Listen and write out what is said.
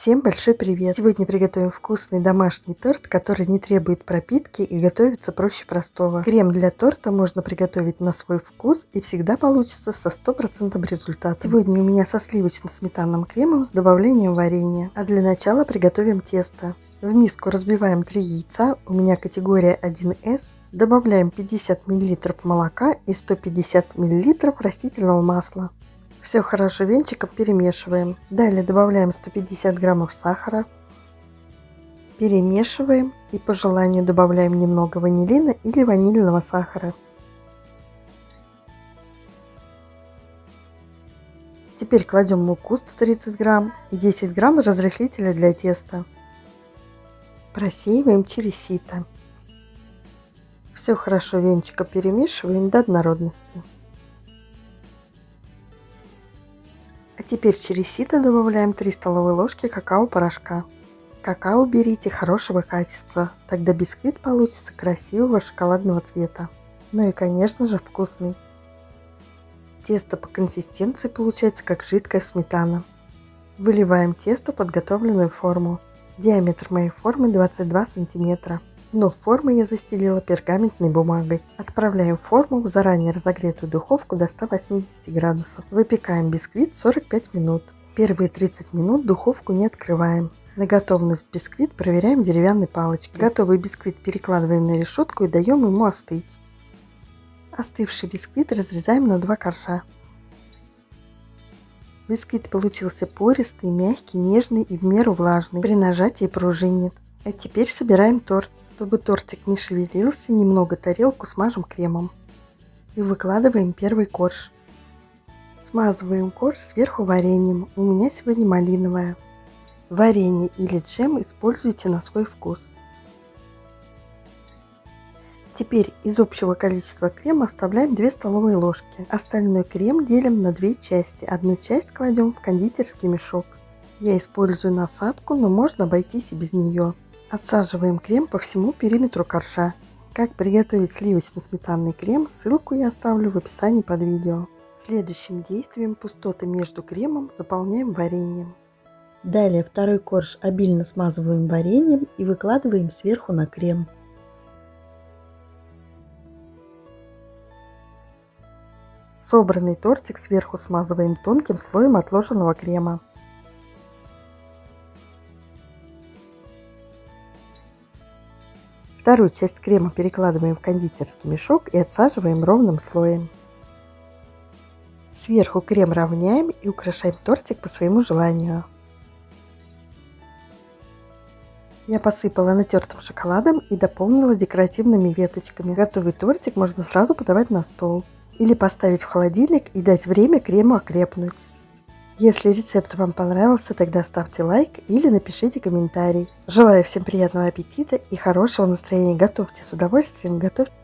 Всем большой привет! Сегодня приготовим вкусный домашний торт, который не требует пропитки и готовится проще простого. Крем для торта можно приготовить на свой вкус и всегда получится со 100% результатом. Сегодня у меня со сливочно-сметанным кремом с добавлением варенья. А для начала приготовим тесто. В миску разбиваем 3 яйца, у меня категория 1С. Добавляем 50 мл молока и 150 мл растительного масла. Все хорошо венчиком перемешиваем. Далее добавляем 150 граммов сахара. Перемешиваем и по желанию добавляем немного ванилина или ванильного сахара. Теперь кладем муку 130 грамм и 10 грамм разрыхлителя для теста. Просеиваем через сито. Все хорошо венчиком перемешиваем до однородности. А теперь через сито добавляем 3 столовые ложки какао-порошка. Какао берите хорошего качества, тогда бисквит получится красивого шоколадного цвета. Ну и конечно же вкусный. Тесто по консистенции получается как жидкая сметана. Выливаем тесто в подготовленную форму. Диаметр моей формы 22 сантиметра. Дно формы я застелила пергаментной бумагой. Отправляем форму в заранее разогретую духовку до 180 градусов. Выпекаем бисквит 45 минут. Первые 30 минут духовку не открываем. На готовность бисквит проверяем деревянной палочкой. Готовый бисквит перекладываем на решетку и даем ему остыть. Остывший бисквит разрезаем на 2 коржа. Бисквит получился пористый, мягкий, нежный и в меру влажный. При нажатии пружинит. А теперь собираем торт. Чтобы тортик не шевелился, немного тарелку смажем кремом. И выкладываем первый корж. Смазываем корж сверху вареньем. У меня сегодня малиновое. Варенье или джем используйте на свой вкус. Теперь из общего количества крема оставляем 2 столовые ложки. Остальной крем делим на 2 части. Одну часть кладем в кондитерский мешок. Я использую насадку, но можно обойтись и без нее. Отсаживаем крем по всему периметру коржа. Как приготовить сливочно-сметанный крем, ссылку я оставлю в описании под видео. Следующим действием пустоты между кремом заполняем вареньем. Далее второй корж обильно смазываем вареньем и выкладываем сверху на крем. Собранный тортик сверху смазываем тонким слоем отложенного крема. Вторую часть крема перекладываем в кондитерский мешок и отсаживаем ровным слоем. Сверху крем равняем и украшаем тортик по своему желанию. Я посыпала натертым шоколадом и дополнила декоративными веточками. Готовый тортик можно сразу подавать на стол или поставить в холодильник и дать время крему окрепнуть. Если рецепт вам понравился, тогда ставьте лайк или напишите комментарий. Желаю всем приятного аппетита и хорошего настроения. Готовьте с удовольствием, готовьте.